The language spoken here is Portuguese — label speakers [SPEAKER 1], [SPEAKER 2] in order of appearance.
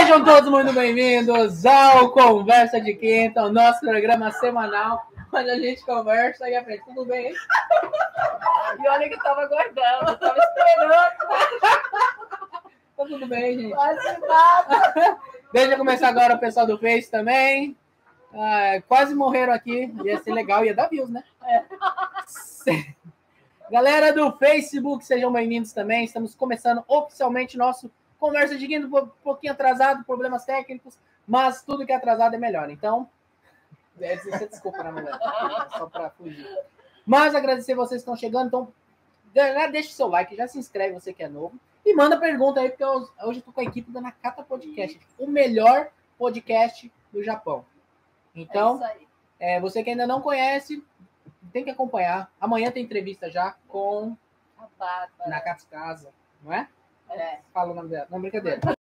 [SPEAKER 1] Sejam todos muito bem-vindos ao Conversa de Quinta, o nosso programa semanal, onde a gente conversa e aprende. Tudo bem, hein?
[SPEAKER 2] E olha que eu tava aguardando, eu tava esperando.
[SPEAKER 1] Tá tudo bem, gente?
[SPEAKER 2] Quase nada.
[SPEAKER 1] Deixa eu começar agora o pessoal do Face também. Quase morreram aqui, ia ser legal, ia dar views, né? Galera do Facebook, sejam bem-vindos também. Estamos começando oficialmente nosso Conversa de Quinta, um pouquinho atrasado, problemas técnicos, mas tudo que é atrasado é melhor. Então, você desculpa, né, mulher? Só para fugir. Mas agradecer vocês que estão chegando. Então, já deixa o seu like, já se inscreve, você que é novo. E manda pergunta aí, porque hoje eu tô com a equipe da Nakata Podcast, o melhor podcast do Japão. Então, você que ainda não conhece, tem que acompanhar. Amanhã tem entrevista já com
[SPEAKER 2] A Bárbara.
[SPEAKER 1] Nakata Casa, não é?
[SPEAKER 2] É.
[SPEAKER 1] Fala o nome dela. Não, brincadeira.